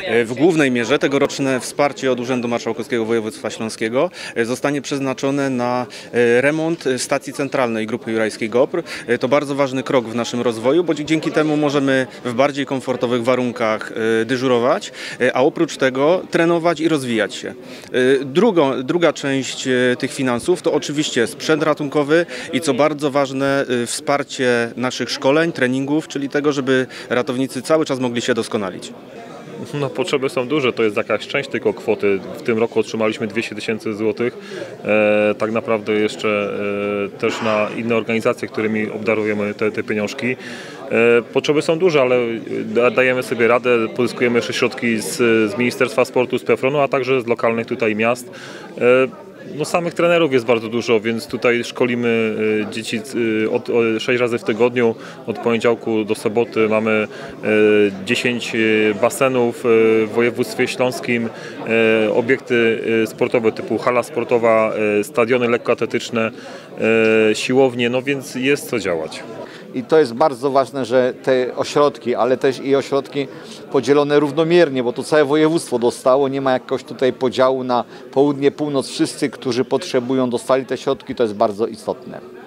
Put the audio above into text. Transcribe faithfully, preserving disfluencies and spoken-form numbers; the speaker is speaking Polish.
W głównej mierze tegoroczne wsparcie od Urzędu Marszałkowskiego Województwa Śląskiego zostanie przeznaczone na remont stacji centralnej Grupy Jurajskiej GOPR. To bardzo ważny krok w naszym rozwoju, bo dzięki temu możemy w bardziej komfortowych warunkach dyżurować, a oprócz tego trenować i rozwijać się. Drugo, druga część tych finansów to oczywiście sprzęt ratunkowy i co bardzo ważne, wsparcie naszych szkoleń, treningów, czyli tego, żeby ratownicy cały czas mogli się doskonalić. No, potrzeby są duże, to jest jakaś część tylko kwoty. W tym roku otrzymaliśmy dwieście tysięcy złotych. E, tak naprawdę jeszcze e, też na inne organizacje, którymi obdarujemy te, te pieniążki. E, potrzeby są duże, ale dajemy sobie radę, pozyskujemy jeszcze środki z, z Ministerstwa Sportu, z PFRON-u, a także z lokalnych tutaj miast. E, No, samych trenerów jest bardzo dużo, więc tutaj szkolimy dzieci od, od sześć razy w tygodniu, od poniedziałku do soboty. Mamy dziesięć basenów w województwie śląskim, obiekty sportowe typu hala sportowa, stadiony lekkoatletyczne, siłownie, no więc jest co działać. I to jest bardzo ważne, że te ośrodki, ale też i ośrodki podzielone równomiernie, bo to całe województwo dostało, nie ma jakoś tutaj podziału na południe, północ. Wszyscy, którzy potrzebują, dostali te środki, to jest bardzo istotne.